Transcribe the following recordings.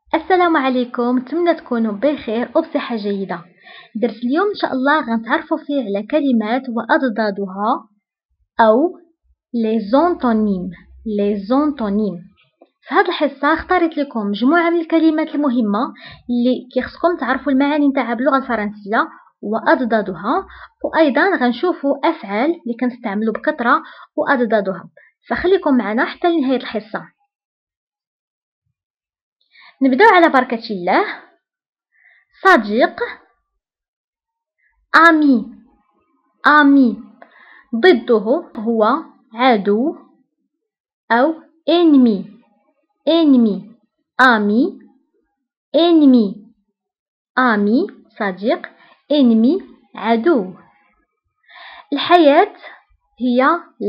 السلام عليكم، نتمنى تكونوا بخير وبصحة جيدة. درس اليوم إن شاء الله غنتعرفوا فيه على كلمات وأضدادها أو لي زونتونيم. في هذه الحصة اختاريت لكم مجموعة من الكلمات المهمة اللي كيخصكم تعرفوا المعاني نتاعها باللغة الفرنسية وأضدادها، وأيضا غنشوفوا أفعال اللي كنستعملوا بكثرة وأضدادها. فخليكم معنا حتى لنهاية الحصة. نبدأ على بركة الله. صديق، آمي ضده هو عدو أو ennemi. آمي صديق، ennemi عدو. الحياة هي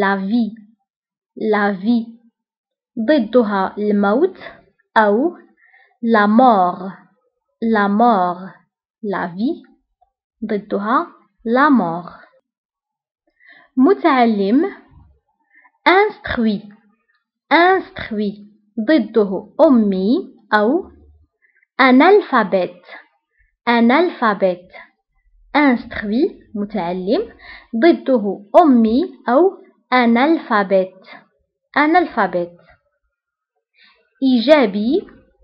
la vie ضدها الموت أو la mort. la vie ضدها la mort. متعلم، instruit ضده أمي أو analphabète. instruit متعلم ضده أمي أو analphabète. إيجابي،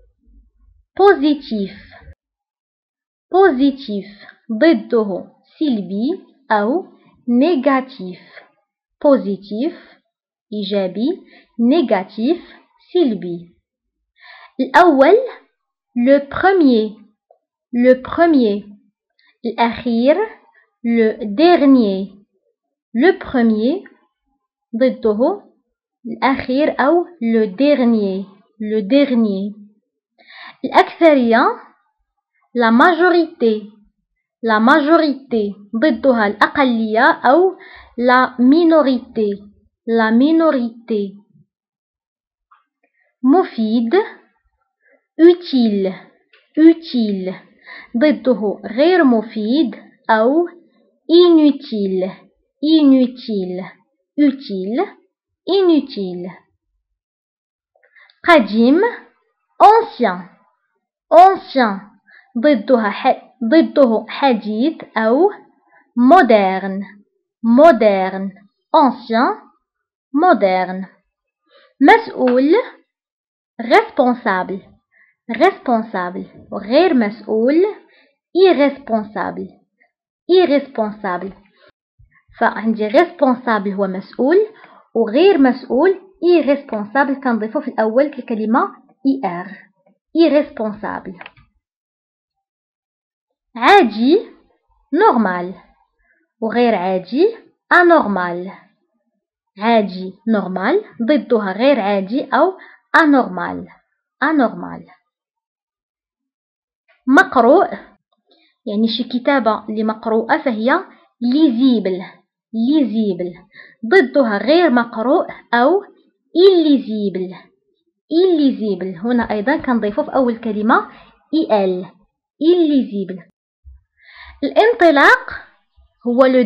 positif ضده سلبي أو négatif. إيجابي، négatif سلبي. الأول le premier. الأخير le dernier. le premier ضده الأخير أو le dernier. الأكثرية la majorité ضدها الأقلية أو la minorité. مفيد، utile ضده غير مفيد أو inutile. قديم، ancien ضده حديث أو moderne. ancien moderne. مسؤول، responsable وغير مسؤول irresponsable. فعندي responsable هو مسؤول وغير مسؤول irresponsable كنضيفه في الأول كلمة er. irresponsable. عادي normal وغير عادي anormal. عادي normal ضدها غير عادي أو anormal. مقروء يعني شي كتابة اللي مقروءة فهي lisible. ضدها غير مقروء أو illisible. هنا أيضا كنضيفه في أول كلمة el. illisible. الانطلاق هو le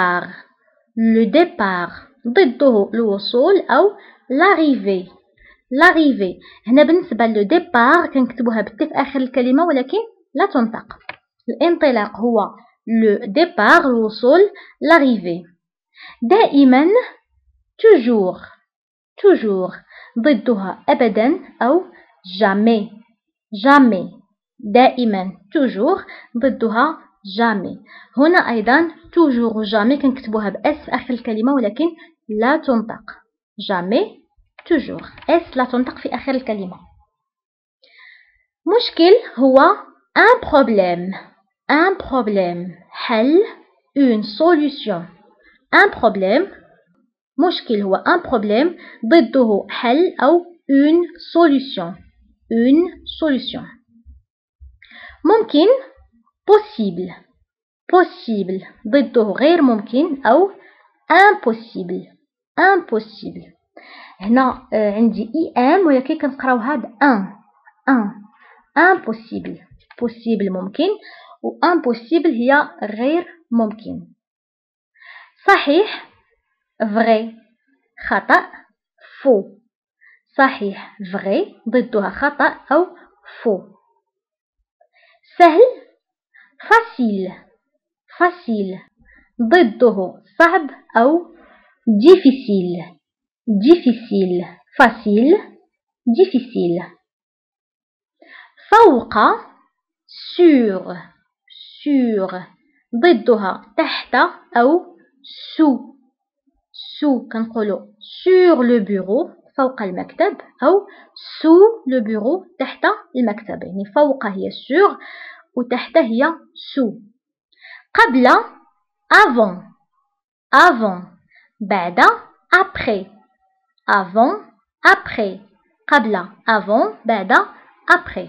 départ ضده الوصول أو l'arrivée. هنا بالنسبة لو ديبار كنكتبوها بالت في آخر الكلمة ولكن لا تنطق. الانطلاق هو لو ديبار الوصول، l'arrivée. دائما toujours ضدها أبدا أو jamais. دائما toujours ضدها jamais. هنا أيضا toujours و jamais كنكتبوها بأس في آخر الكلمة ولكن لا تنطق. jamais toujours اس لا تنطق في آخر الكلمة. مشكل هو un problème حل une solution. un problème مشكل هو un problème ضده حل أو une solution. ممكن possible ضده غير ممكن أو impossible. هنا عندي ام ولكن كنقراوها ب impossible. possible ممكن و impossible هي غير ممكن. صحيح vrai خطأ faux. صحيح vrai ضدها خطأ أو faux. سهل facile facile. ضده صعب أو difficile difficile. facile difficile. فوق sur sur. ضدها تحت أو sous sous. كنقولوا sur le bureau فوق المكتب أو sous le bureau تحت المكتب. يعني فوق هي sur وتحت هي sous. قبل avant avant. بعد après avant après. قبل avant بعد après.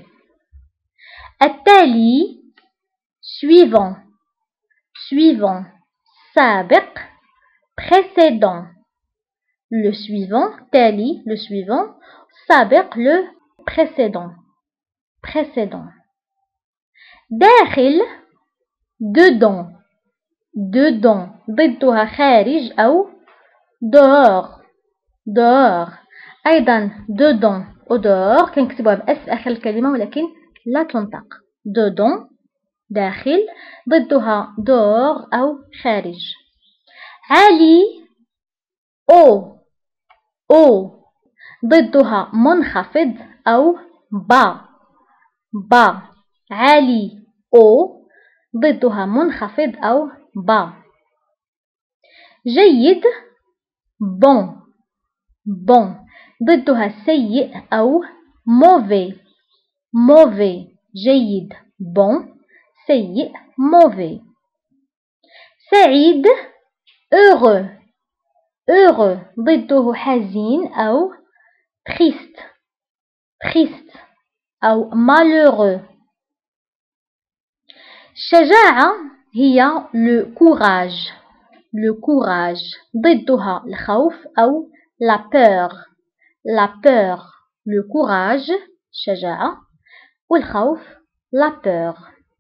التالي suivant suivant. سابق précédent. Le suivant تالي le suivant. سابق le précédent précédent. داخل dedans dedans. ضدها خارج أو dehors dehors. أيضا dedans و dehors كنكتبوها بأس آخر الكلمة ولكن لا تنطق. dedans داخل ضدها dehors أو خارج. عالي haut haut. ضدها منخفض أو bas bas. عالي haut ضدها منخفض أو bas. جيد bon bon. ضدها سيء أو mauvais mauvais. جيد bon سيء mauvais. سعيد heureux heureux. ضده حزين أو triste triste أو malheureux. الشجاعة هي le courage le courage. ضدها الخوف أو la peur la peur. le courage الشجاعة والخوف la peur.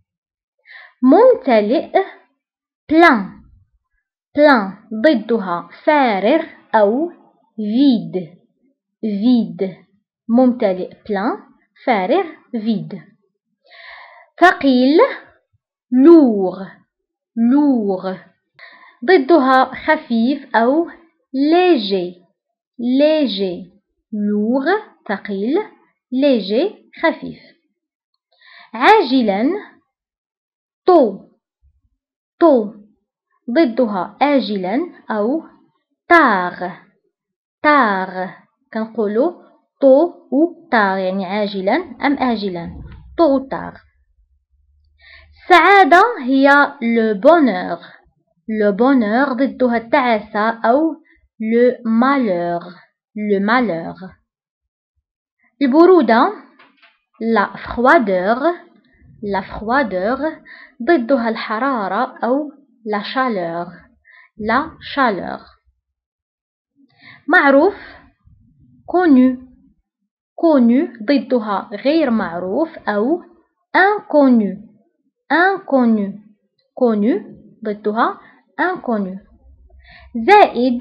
ممتلئ plein plein. ضدها فارغ أو vide vide. ممتلئ plein فارغ vide. ثقيل lourd lourd. ضدها خفيف أو léger léger. lourd ثقيل léger خفيف. عاجلا tôt tôt. ضدها آجلا أو tard tard. كنقولوا tôt و tard يعني عاجلا أم آجلا tôt و tard. السعادة هي le bonheur le bonheur. ضدها التعاسة أو le malheur le malheur. البرودة la froideur la froideur. ضدها الحرارة أو la chaleur la chaleur. معروف connu connu. ضدها غير معروف أو inconnu inconnu connu. ضدها inconnu. زائد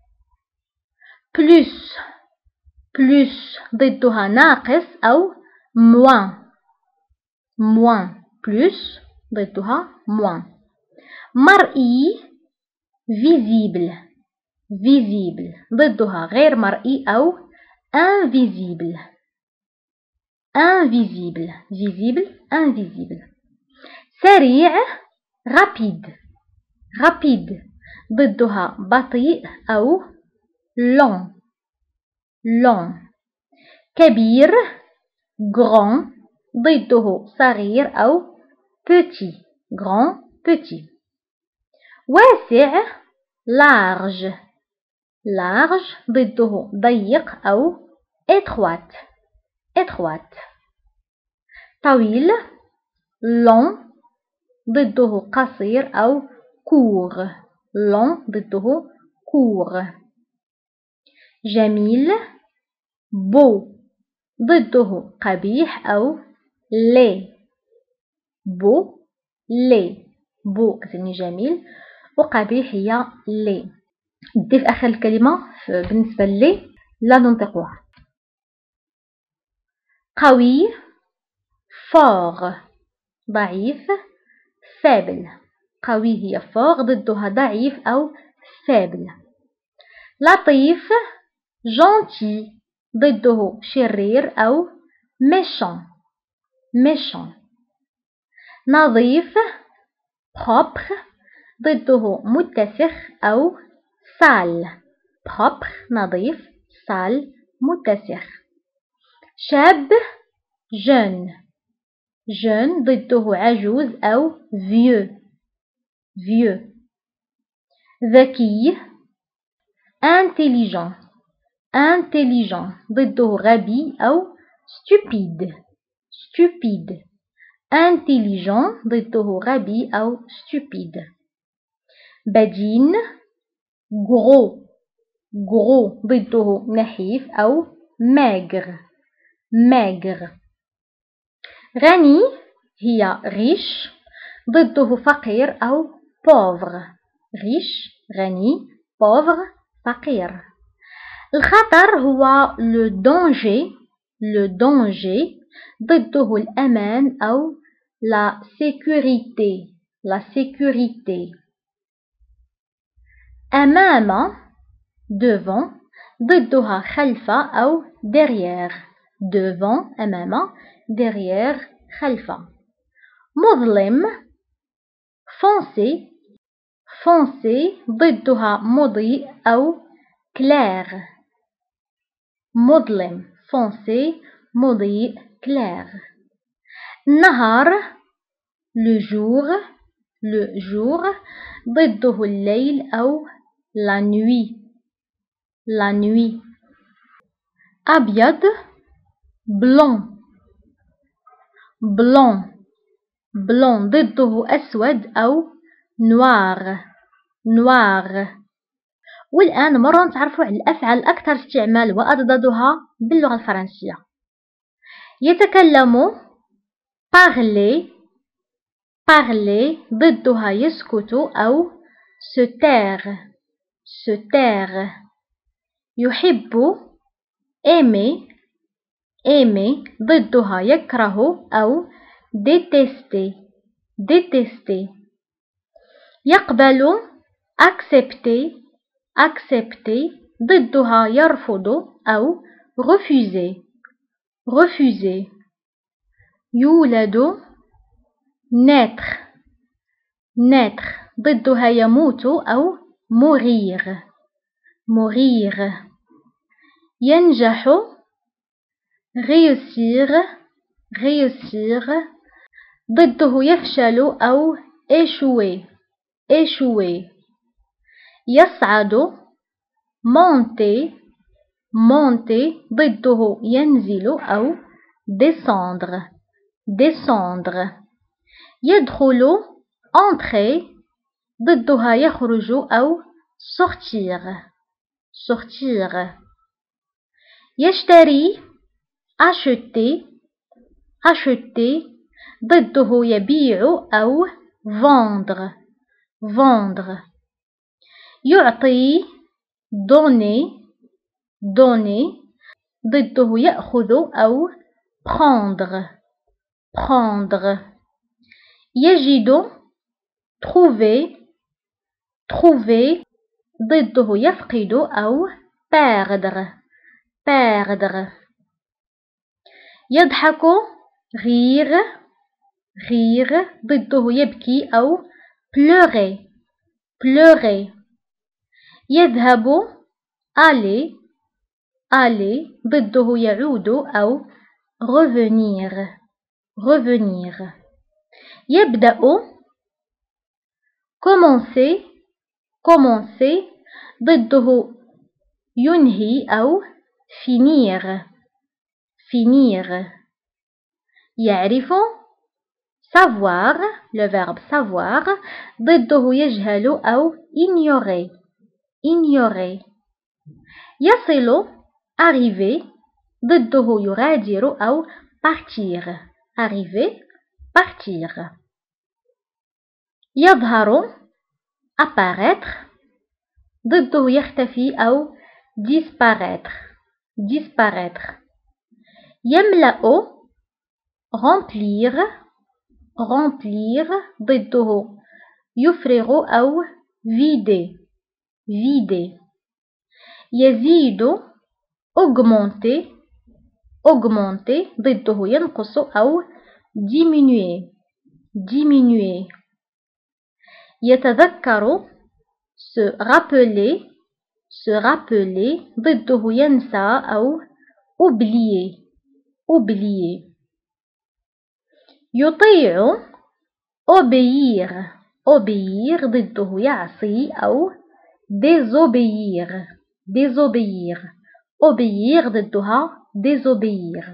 plus plus. ضدها ناقص أو moins moins. plus ضدها moins. مرئي visible visible. ضدها غير مرئي أو invisible invisible visible invisible. سريع rapide rapide. ضدها بطيء أو long long. كبير grand. ضده صغير أو petit grand petit. واسع large large. ضده ضيق أو étroite étroite. طويل long. ضده قصير أو court long. ضده court. جميل beau. ضده قبيح أو laid beau laid. beau كتعني جميل وقبيح هي laid. ندي في آخر الكلمة بالنسبة لي لا ننطقها. قوي fort ضعيف faible. قوي هي fort، ضدها ضعيف أو faible. لطيف gentil، ضده شرير أو méchant. نظيف propre، ضده متسخ أو sale. propre نظيف، sale متسخ. شاب jeune ضده عجوز أو vieux. ذكي intelligent ضده غبي أو stupide. intelligent ضده غبي أو stupide. بدين gros ضده نحيف أو maigre. غني هي riche، ضده فقير أو pauvre. غني pauvre فقير. الخطر هو le danger، ضده الأمان أو la sécurité. أمام devant، ضدها خلف أو derrière. devant أمام، derrière خلف. مظلم foncé ضدها مضيء أو clair. مظلم foncé مضيء clair. النهار le jour ضده الليل أو la nuit. أبيض blanc ضده أسود أو noir. والآن مرة نتعرفوا على الأفعال الأكثر استعمال وأضدادها باللغة الفرنسية. يتكلم parler ضدها يسكت أو se taire. يحب aimer ضدها يكره أو détester. يقبل accepter ضدها يرفض أو refuser. يولد naître ضدها يموت أو mourir. ينجح réussir ضده يفشل أو échouer. يصعد monter ضده ينزل أو descendre. يدخل entrer ضدها يخرج أو sortir. يشتري acheter ضده يبيع أو vendre. يعطي donner ضده يأخذ أو prendre. يجد trouver ضده يفقد أو perdre. يضحك rire ضده يبكي أو pleurer. يذهب aller ضده يعود أو revenir. يبدأ commencer ضده ينهي أو finir. يعرف savoir le verbe savoir ضده يجهل أو ignorer. يصل arriver ضده يغادر أو partir. يظهر apparaître ضده يختفي أو disparaître. يملأ remplir remplir ضده يفرغ أو vider vider. يزيد augmenter augmenter ضده ينقص أو diminuer diminuer. يتذكر se rappeler se rappeler ضده ينسى أو oublier oublier. يطيع obéir obéir ضده يعصي أو désobéir désobéir. obéir ضدها désobéir.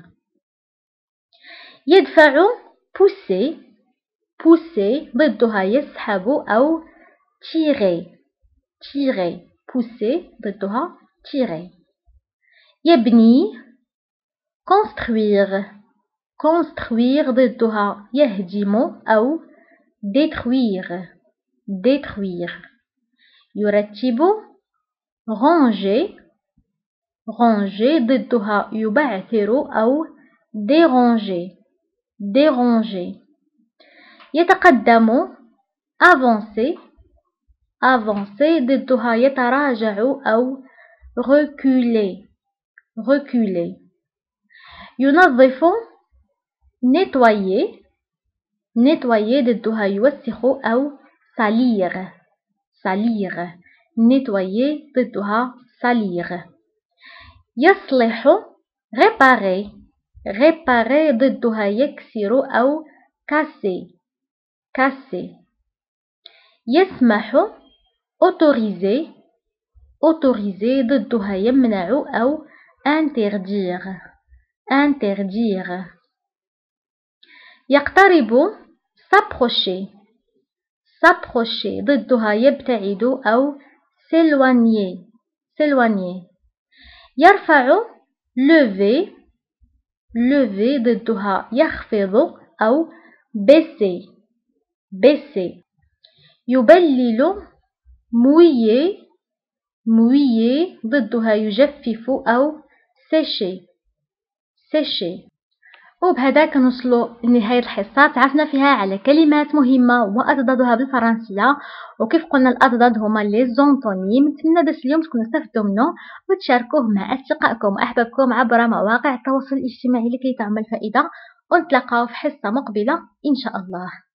يدفع pousser pousser ضدها يسحب أو tirer tirer. pousser ضدها tirer. يبني construire construire ضدها يهدم أو détruire détruire. يرتب ranger ranger ضدها يبعثر أو déranger déranger. يتقدم avancer avancer ضدها يتراجع أو reculer reculer. ينظف nettoyer nettoyer ضدها يوسخ أو salir salir. nettoyer ضدها salir. يصلح réparer réparer ضدها يكسر أو casser casser. يسمح autoriser autoriser ضدها يمنع أو interdire interdire. يقترب s'approcher s'approcher ضدها يبتعد أو s'éloigner s'éloigner. يرفع lever lever ضدها يخفض أو baisser baisser. يبلل mouiller mouiller ضدها يجفف أو sécher sécher. وبهذا كنوصلوا لنهاية الحصة. تعرفنا فيها على كلمات مهمة وأضدادها بالفرنسية، وكيف قلنا الأضداد هما لي زونتونيم. نتمنى درس اليوم تكونوا استفدتوا منه وتشاركوه مع أصدقائكم وأحبابكم عبر مواقع التواصل الاجتماعي لكي تعمل فائدة. ونتلاقاو في حصة مقبلة إن شاء الله.